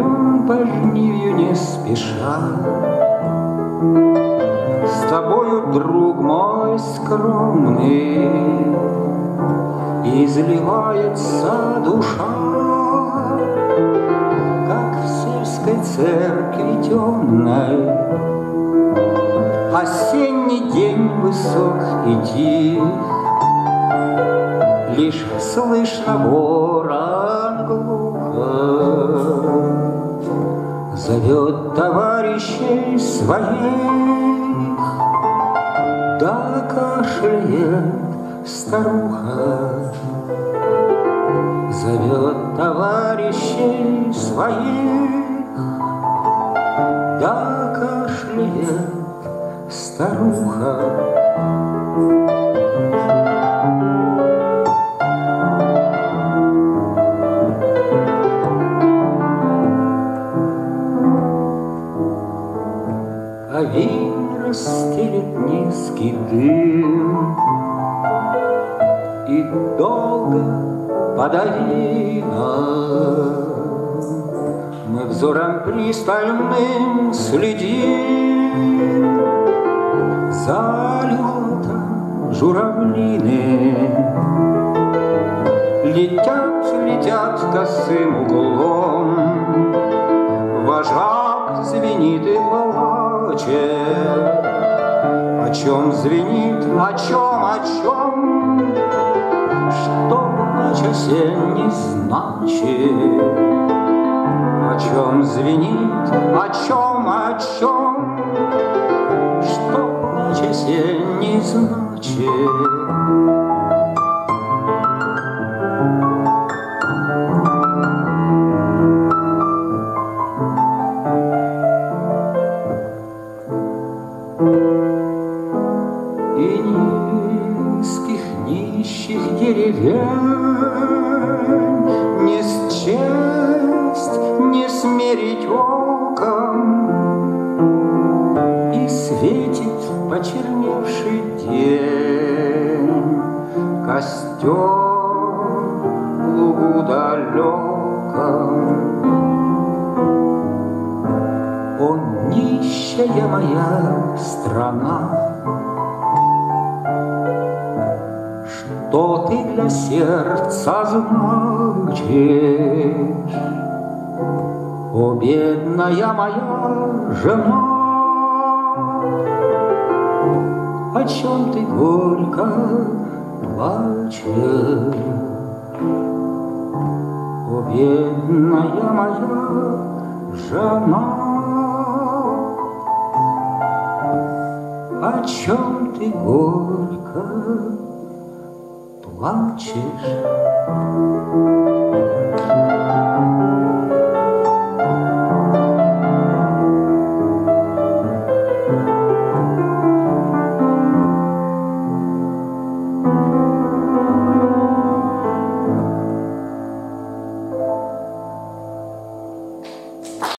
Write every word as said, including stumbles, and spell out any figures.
Пойдем по жнивью не спеша, с тобою, друг мой скромный, изливается душа, как в сельской церкви темной. Осенний день высок и тих, лишь слышно ворон глухо зовет товарищей своих, да кашляет старуха, зовет товарищей своих, да кашляет старуха. Авин расстелит низкий дым, и долго подавина мы взором пристальным следим за летом журавлины. Летят, летят косым углом, вожак звенит и плачет. О чем звенит, о чем, о чем, что плач осенний значит? О чем звенит, о чем, о чем, что плач осенний значит? И низких нищих деревень не счесть, не смерить оком, и светит почерневший день костер в лугу далеком. О, нищая моя страна, что ты для сердца значишь? О, бедная моя жена, о чем ты горько плачешь? О, бедная моя жена, о чем ты горько плачешь?